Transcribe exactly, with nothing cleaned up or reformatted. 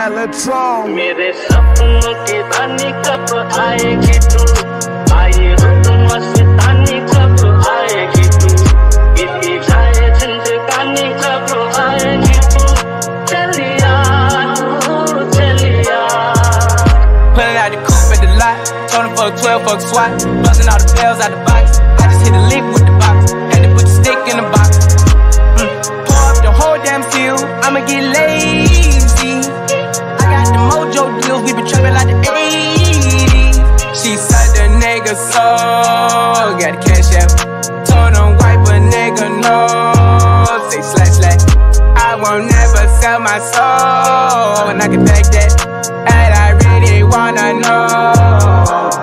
Electron. मेरे सपनों की रानी कब आएगी तू, आए हो तुम मस्तानी कब आएगी तू, बीती जाए जिंदगानी कब आएगी तू, चलिया तू चलिया. Pulling out the coupe at the lot, told him fuck twelve, fuck SWAT, busting all the bells out the box. I just hit a lick with the box, had to put the stick in the box. Mm. Pour up the whole damn seal, I'ma get lazy. I got the mojo deals, we been trapping like the eighties. She said the nigga so, got the cash out. Told him wipe a nigga no, say slash slash. I won't never sell my soul, and I can back that. And I really wanna know.